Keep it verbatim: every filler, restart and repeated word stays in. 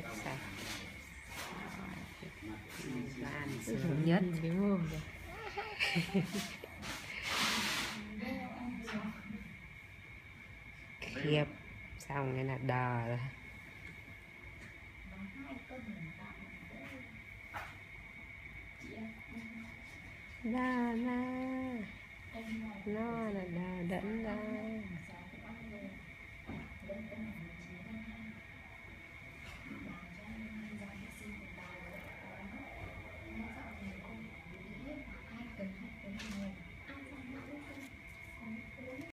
hết sạch. Ăn sướng nhất đúng không? Khiếp, xong cái là đờ rồi. Đờ na, nó là đờ đẫn ra.